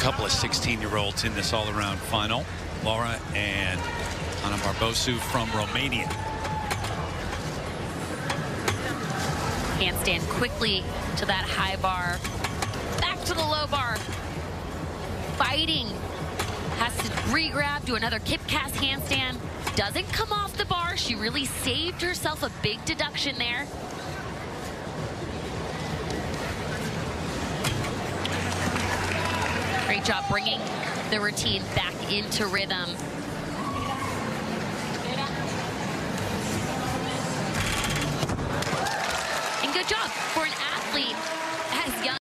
couple of 16-year-olds in this all-around final. Laura and Ana Barbosu from Romania. Handstand quickly to that high bar. Back to the low bar. Fighting. Has to re-grab, do another kip cast handstand. Doesn't come off the bar. She really saved herself a big deduction there. Great job bringing the routine back into rhythm. And good job for an athlete as young.